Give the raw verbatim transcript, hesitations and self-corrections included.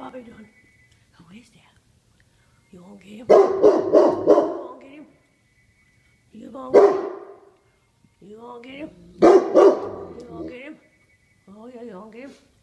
Bobby doing? Who is that? You gonna get him? You gonna get him? You gonna get him? You gonna get him? You gonna get him? Oh yeah, you gonna get him?